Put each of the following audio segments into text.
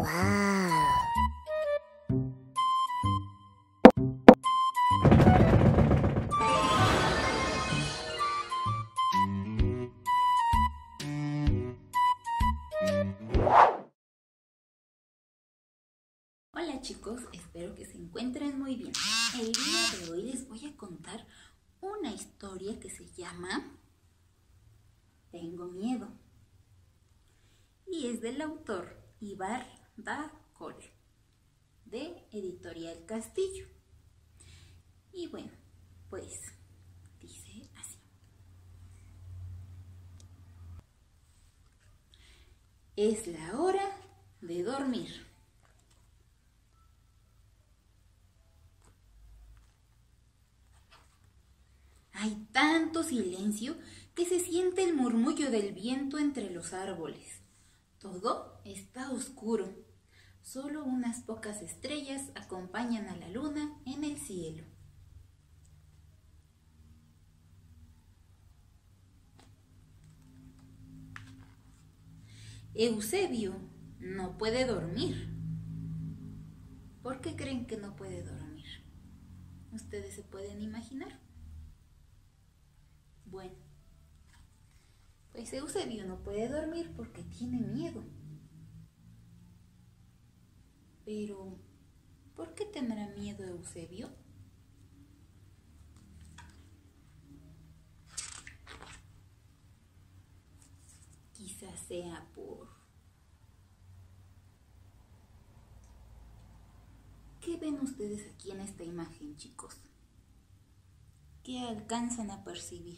¡Wow! Hola chicos, espero que se encuentren muy bien. El día de hoy les voy a contar una historia que se llama Tengo miedo y es del autor Ibar Dacol de Editorial Castillo. Y bueno, pues dice así. Es la hora de dormir. Hay tanto silencio que se siente el murmullo del viento entre los árboles. Todo está oscuro. Solo unas pocas estrellas acompañan a la luna en el cielo. Eusebio no puede dormir. ¿Por qué creen que no puede dormir? ¿Ustedes se pueden imaginar? Bueno, pues Eusebio no puede dormir porque tiene miedo. Pero, ¿por qué tendrá miedo Eusebio? Quizás sea por... ¿Qué ven ustedes aquí en esta imagen, chicos? ¿Qué alcanzan a percibir?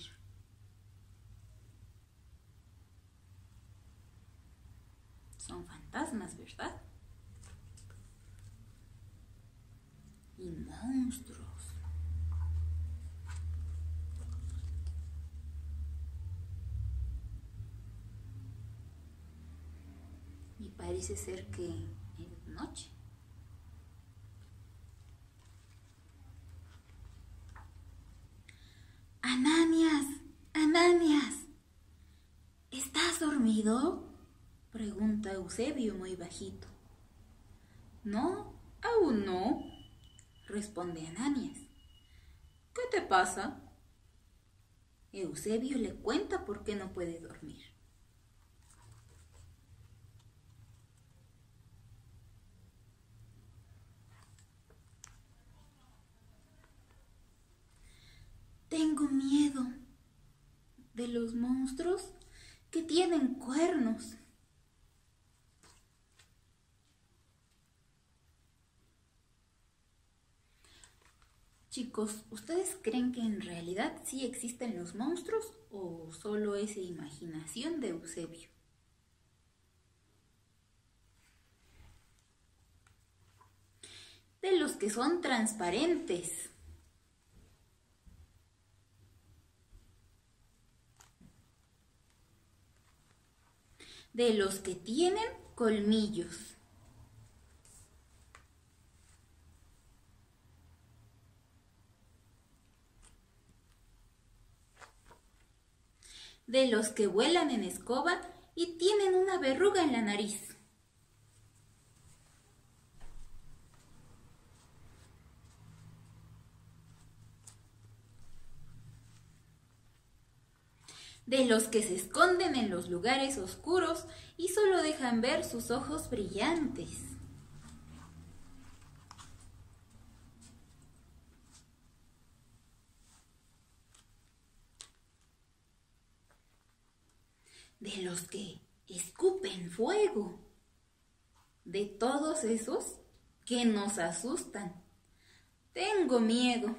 Son fantasmas, ¿verdad? Y monstruos. Y parece ser que es noche. ¡Ananias! ¡Ananias! ¿Estás dormido?, pregunta Eusebio muy bajito. No, aún no, responde Ananias. ¿Qué te pasa? Eusebio le cuenta por qué no puede dormir. Tengo miedo de los monstruos que tienen cuernos. Chicos, ¿ustedes creen que en realidad sí existen los monstruos o solo es imaginación de Eusebio? De los que son transparentes. De los que tienen colmillos. De los que vuelan en escoba y tienen una verruga en la nariz. De los que se esconden en los lugares oscuros y solo dejan ver sus ojos brillantes. De los que escupen fuego. De todos esos que nos asustan. Tengo miedo.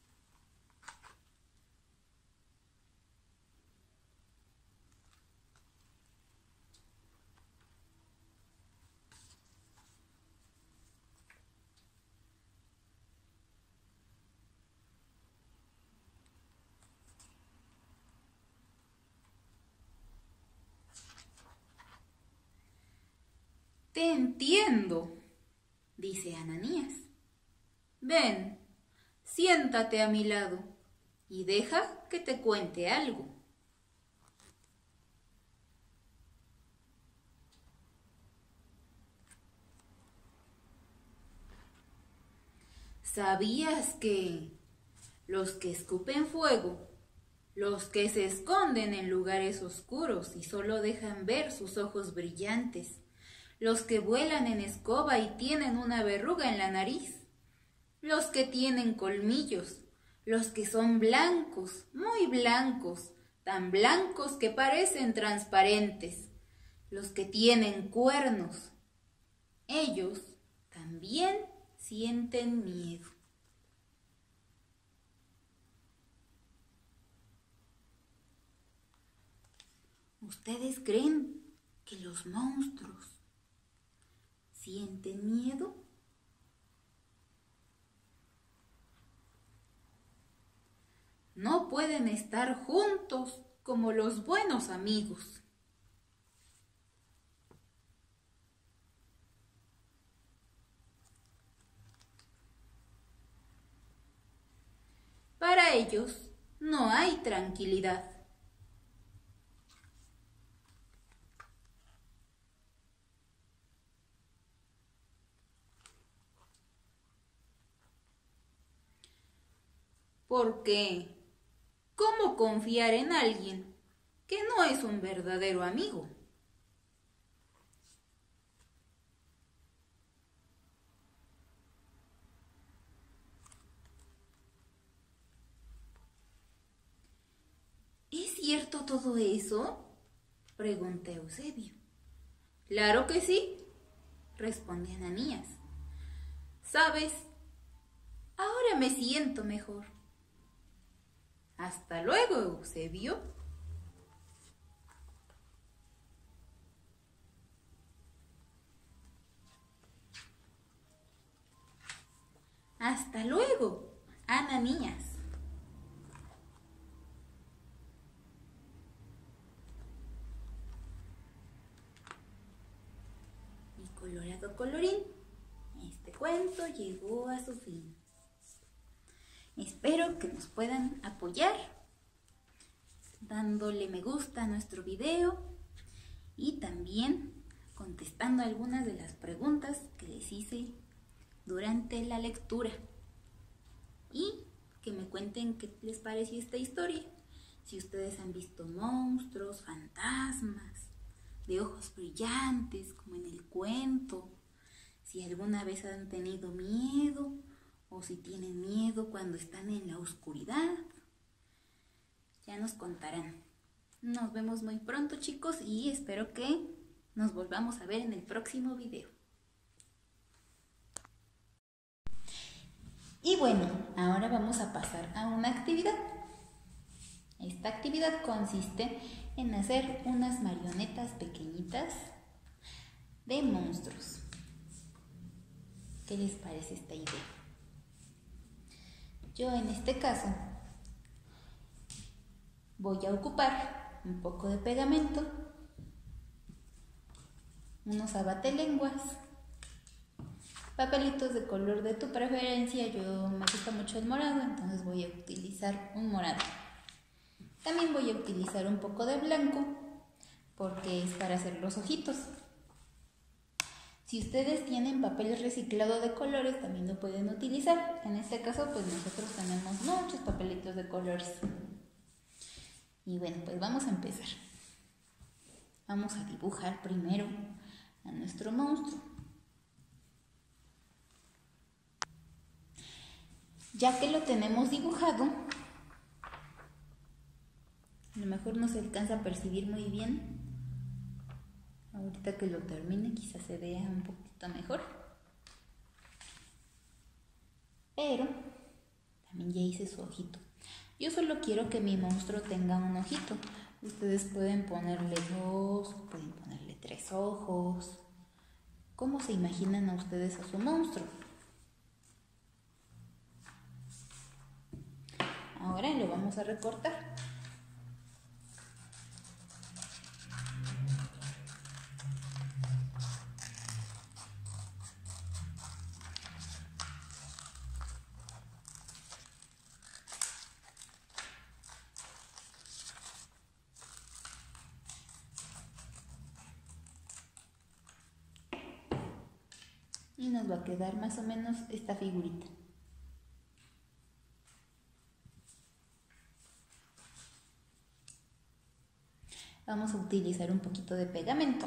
Te entiendo, dice Ananías. Ven, siéntate a mi lado y deja que te cuente algo. ¿Sabías que los que escupen fuego, los que se esconden en lugares oscuros y solo dejan ver sus ojos brillantes, los que vuelan en escoba y tienen una verruga en la nariz, los que tienen colmillos, los que son blancos, muy blancos, tan blancos que parecen transparentes, los que tienen cuernos, ellos también sienten miedo? ¿Ustedes creen que los monstruos sienten miedo? No pueden estar juntos como los buenos amigos. Para ellos no hay tranquilidad. Porque, ¿cómo confiar en alguien que no es un verdadero amigo? ¿Es cierto todo eso?, preguntó Eusebio. Claro que sí, respondió Ananías. ¿Sabes? Ahora me siento mejor. Hasta luego, Eusebio. Hasta luego, Ananías. Y colorado colorín, este cuento llegó a su fin. Espero que nos puedan apoyar dándole me gusta a nuestro video y también contestando algunas de las preguntas que les hice durante la lectura, y que me cuenten qué les pareció esta historia, si ustedes han visto monstruos, fantasmas de ojos brillantes como en el cuento, si alguna vez han tenido miedo o si tienen miedo cuando están en la oscuridad. Ya nos contarán. Nos vemos muy pronto, chicos, y espero que nos volvamos a ver en el próximo video. Y bueno, ahora vamos a pasar a una actividad. Esta actividad consiste en hacer unas marionetas pequeñitas de monstruos. ¿Qué les parece esta idea? Yo en este caso voy a ocupar un poco de pegamento, unos abatelenguas, papelitos de color de tu preferencia. Yo me gusta mucho el morado, entonces voy a utilizar un morado. También voy a utilizar un poco de blanco porque es para hacer los ojitos. Si ustedes tienen papel reciclado de colores, también lo pueden utilizar. En este caso, pues nosotros tenemos muchos papelitos de colores. Y bueno, pues vamos a empezar. Vamos a dibujar primero a nuestro monstruo. Ya que lo tenemos dibujado, a lo mejor no se alcanza a percibir muy bien. Ahorita que lo termine quizás se vea un poquito mejor. Pero también ya hice su ojito. Yo solo quiero que mi monstruo tenga un ojito. Ustedes pueden ponerle 2, pueden ponerle 3 ojos. ¿Cómo se imaginan a ustedes a su monstruo? Ahora lo vamos a recortar. Y nos va a quedar más o menos esta figurita. vamos a utilizar un poquito de pegamento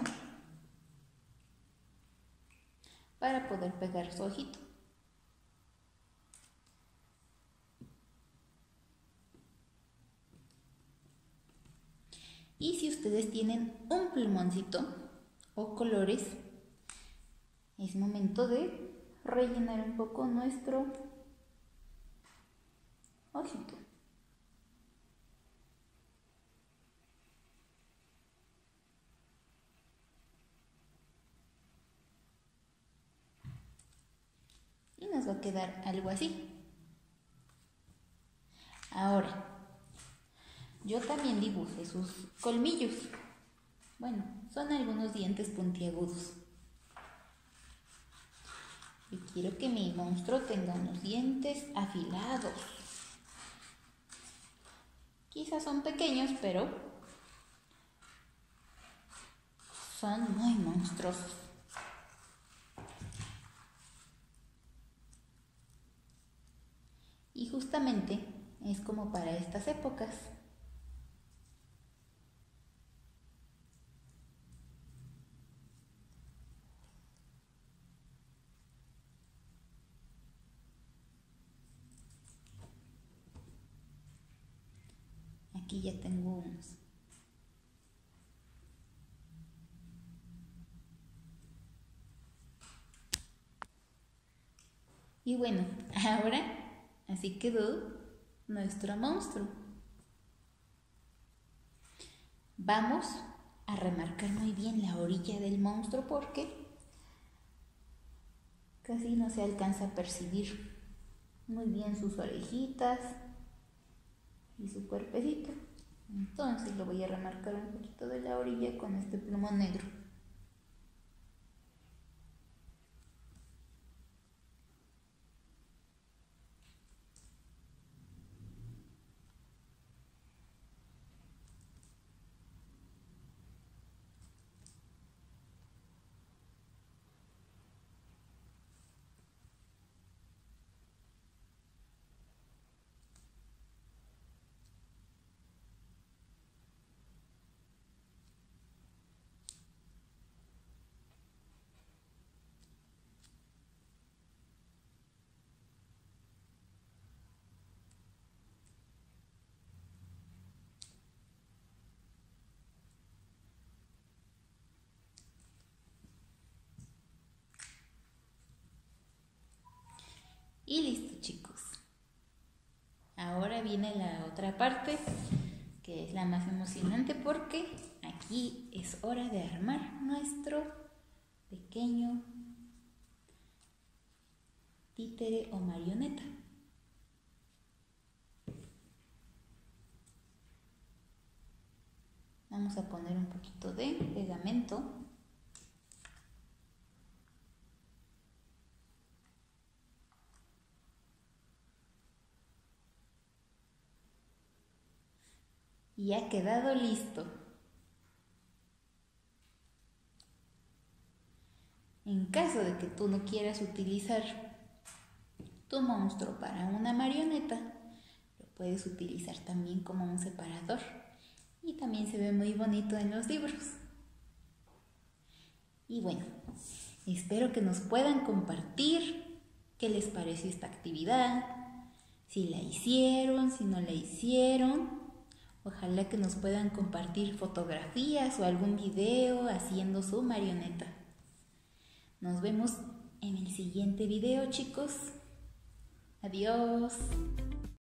para poder pegar su ojito. Y si ustedes tienen un plumoncito o colores, es momento de rellenar un poco nuestro ojito. Y nos va a quedar algo así. Ahora, yo también dibujé sus colmillos. Bueno, son algunos dientes puntiagudos. Y quiero que mi monstruo tenga unos dientes afilados. Quizás son pequeños, pero son muy monstruosos. Y justamente es como para estas épocas. Aquí ya tengo unos. Y bueno, ahora así quedó nuestro monstruo. Vamos a remarcar muy bien la orilla del monstruo porque casi no se alcanza a percibir muy bien sus orejitas y su cuerpecito. Entonces lo voy a remarcar un poquito de la orilla con este plumón negro. Y listo, chicos. Ahora viene la otra parte, que es la más emocionante porque aquí es hora de armar nuestro pequeño títere o marioneta. Vamos a poner un poquito de pegamento. Y ha quedado listo. En caso de que tú no quieras utilizar tu monstruo para una marioneta, lo puedes utilizar también como un separador. Y también se ve muy bonito en los libros. Y bueno, espero que nos puedan compartir qué les pareció esta actividad, si la hicieron, si no la hicieron. Ojalá que nos puedan compartir fotografías o algún video haciendo su marioneta. Nos vemos en el siguiente video, chicos. Adiós.